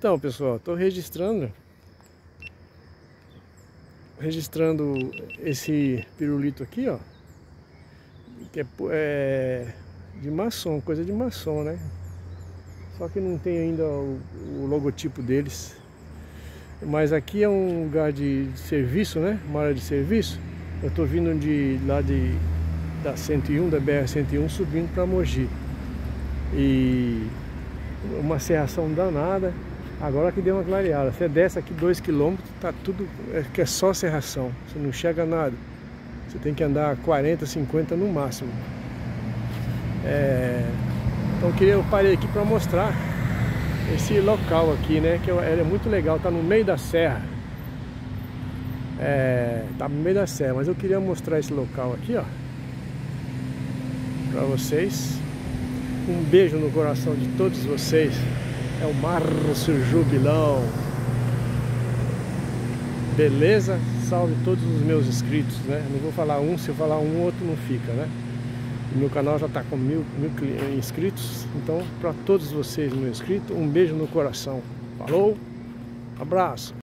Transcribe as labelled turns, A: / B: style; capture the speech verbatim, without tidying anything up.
A: Então, pessoal, estou registrando registrando esse pirulito aqui, ó, que é, é de maçom, coisa de maçom, né? Só que não tem ainda o, o logotipo deles. Mas aqui é um lugar de, de serviço, né? Uma área de serviço. Eu estou vindo de lá de da cento e um, da B R cento e um, subindo para Mogi. E uma serração danada. Agora que deu uma clareada. Você desce aqui dois quilômetros, tá tudo, é que é só serração. Você não enxerga nada. Você tem que andar quarenta, cinquenta no máximo. É... Então eu, queria, eu parei aqui para mostrar esse local aqui, né? Que é, é muito legal, tá no meio da serra. É, tá no meio da serra, mas eu queria mostrar esse local aqui, ó, para vocês. Um beijo no coração de todos vocês. É o Márcio Jubilão. Beleza? Salve todos os meus inscritos, né? Não vou falar um, se eu falar um, outro não fica, né? O meu canal já está com mil, mil inscritos. Então, para todos vocês, meus inscritos, um beijo no coração. Falou? Abraço!